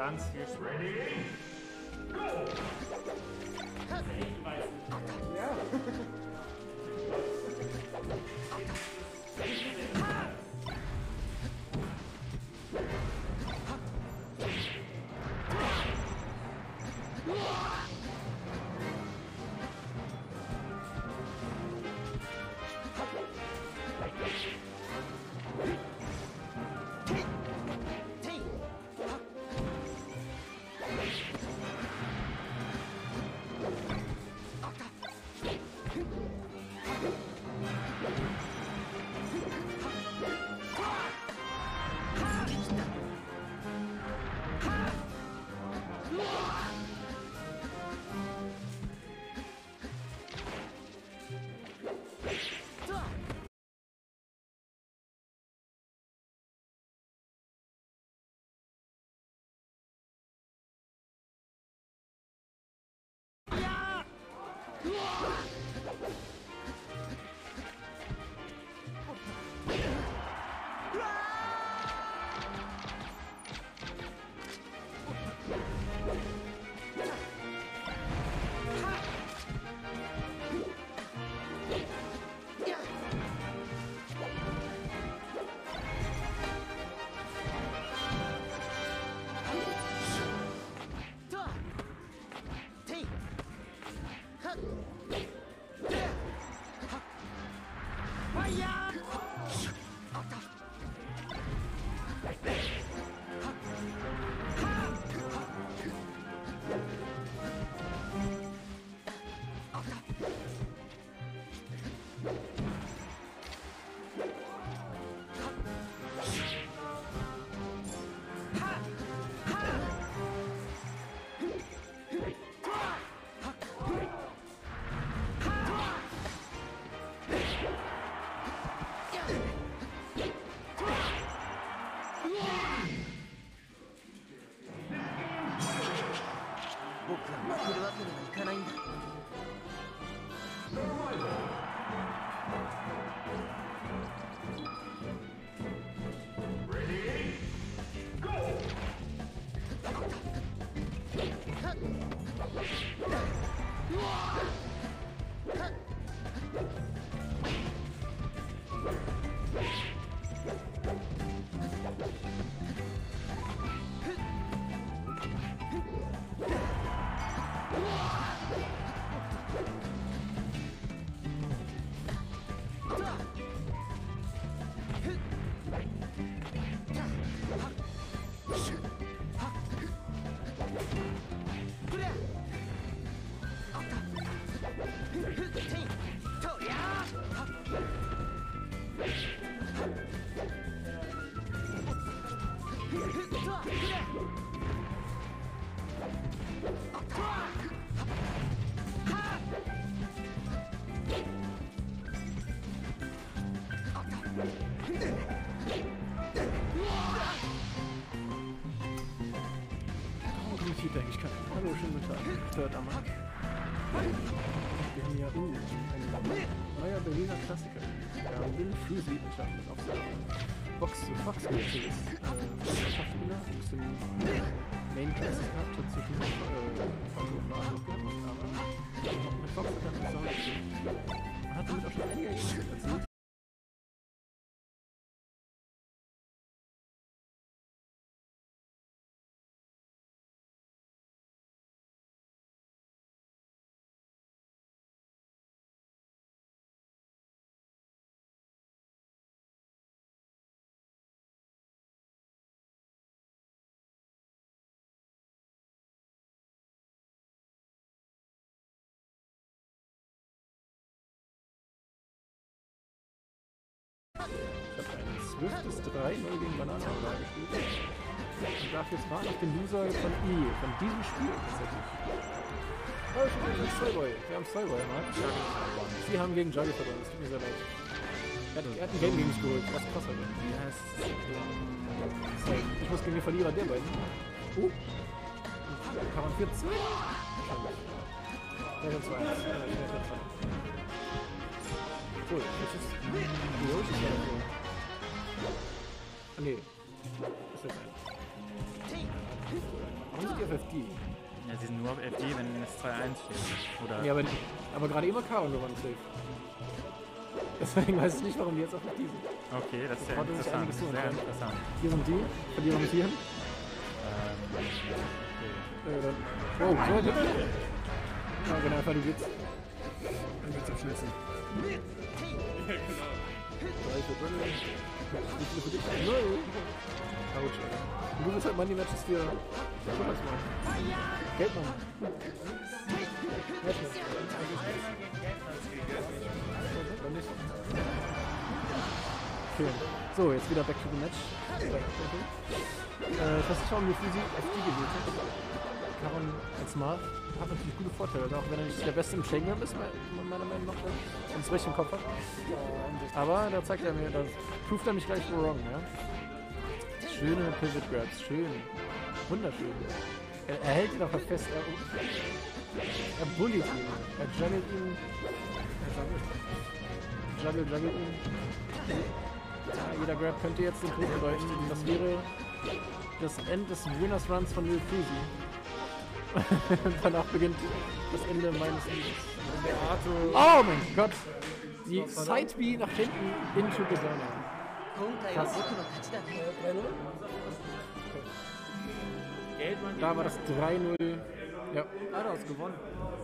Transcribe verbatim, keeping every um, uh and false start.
Ganz viel Spaß. Ich weiß nicht. Ja. Hallo, schönen guten Tag. Third am Markt. Wir haben ja uh, ein neuer Berliner Klassiker. Der Will Fruzy entstanden auf der Box zu Fox gewechselt ist. Äh, Schachspieler aus dem Main Classic gehabt, hat sich noch versucht nachgeholt, aber mit Fox hat er nicht sauber gespielt. Man hat damit auch schon einige Geschichten erzählt. Ich habe ein Swiftes drei null gegen Bananenball gespielt. Ich darf jetzt warten auf den Loser von I, von diesem Spiel tatsächlich. Oh, ich bin mit Soyboy. Wir haben Soyboy im Markt. Sie haben gegen Juggy verloren, das tut mir sehr leid. Er hat, er hat ein Game gegen mich geholt. Was kostet er denn? Wie heißt es? Ich muss gegen den Verlierer der beiden. Oh! Kann man für zwei? Ja, zwei eins. Cool, das ist die Yoshi oder so. Ah, nee. Das ist jetzt ein. die auf F D? Ja, sie sind nur auf F D, wenn es zwei eins steht. Oder Ja, aber, aber gerade immer K und gewonnen safe. Deswegen weiß ich nicht, warum die jetzt auf F D sind. okay, das ist ja Hat er sich interessant. einiges tun Sehr können. interessant. Hier sind die, verlieren mit hier. Ähm, okay. Äh, dann, oh, so, die ja, genau, einfach die Blitz. Dann geht's am schnellsten. Ja, genau. Drei für Brennan. Wie viele für dich? Null. Autsch, Alter. Und du willst halt Money Matches für Thomas machen. Geldmann. Matches. Dann nicht. Okay. So, jetzt wieder back to the match. Äh, ich weiß nicht, warum wir Fusi F D gewählt haben. Karon als Marv hat natürlich gute Vorteile, auch wenn er nicht der Beste im Shakedown ist, meiner Meinung nach, wenn es recht im Kopf hat. Aber da zeigt er mir, da proved er mich gleich wrong, ja. Schöne Pivot Grabs, schön. Wunderschön. Er, er hält ihn auch fest, er, er bullied ihn, er juggelt ihn. Juggle, juggelt ihn. Ja, jeder Grab könnte jetzt den Tod bedeuten. Das wäre das Ende des Winners Runs von Lil Fusi. Danach beginnt das Ende meines Lebens. Oh mein Gott! Die Side B nach hinten into the Donner. Krass. Geldmann Da war das drei null. Ja. Ah, du hast gewonnen.